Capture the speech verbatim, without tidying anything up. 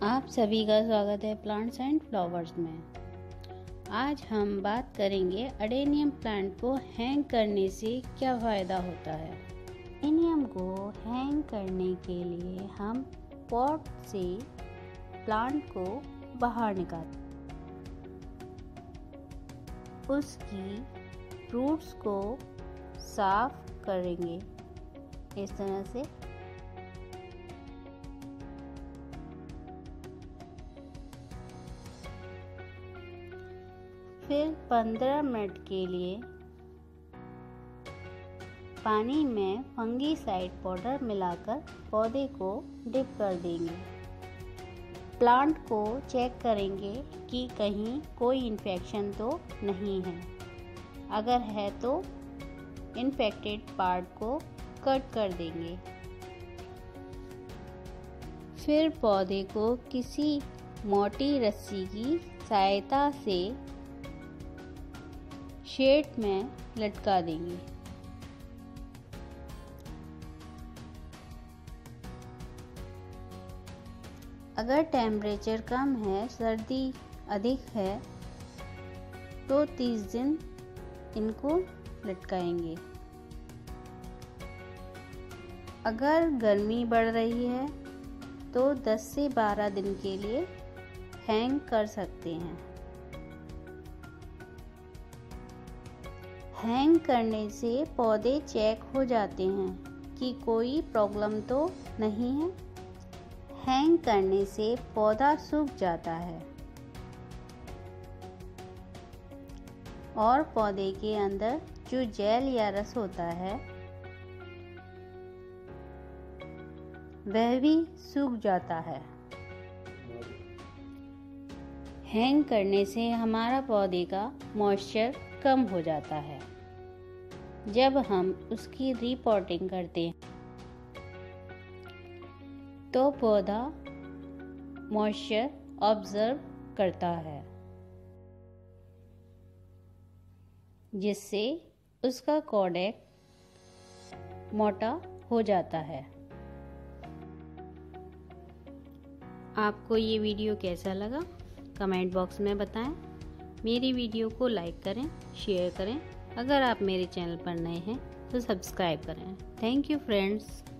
आप सभी का स्वागत है प्लांट्स एंड फ्लावर्स में। आज हम बात करेंगे अडेनियम प्लांट को हैंग करने से क्या फ़ायदा होता है। अडेनियम को हैंग करने के लिए हम पॉट से प्लांट को बाहर निकालते, उसकी रूट्स को साफ करेंगे इस तरह से। फिर पंद्रह मिनट के लिए पानी में फंगीसाइड पाउडर मिलाकर पौधे को डिप कर देंगे। प्लांट को चेक करेंगे कि कहीं कोई इन्फेक्शन तो नहीं है। अगर है तो इन्फेक्टेड पार्ट को कट कर देंगे। फिर पौधे को किसी मोटी रस्सी की सहायता से शेड में लटका देंगे। अगर टेम्परेचर कम है, सर्दी अधिक है, तो तीस दिन इनको लटकाएंगे। अगर गर्मी बढ़ रही है तो दस से बारह दिन के लिए हैंग कर सकते हैं। हैंग करने से पौधे चेक हो जाते हैं कि कोई प्रॉब्लम तो नहीं है। हैंग करने से पौधा सूख जाता है और पौधे के अंदर जो जेल या रस होता है वह भी सूख जाता है। हैंग करने से हमारा पौधे का मॉइस्चर कम हो जाता है। जब हम उसकी रिपोटिंग करते हैं तो पौधा मॉइस्चर ऑब्जर्व करता है, जिससे उसका कॉर्डेक्स मोटा हो जाता है। आपको ये वीडियो कैसा लगा कमेंट बॉक्स में बताएं। मेरी वीडियो को लाइक करें, शेयर करें। अगर आप मेरे चैनल पर नए हैं तो सब्सक्राइब करें। Thank you friends.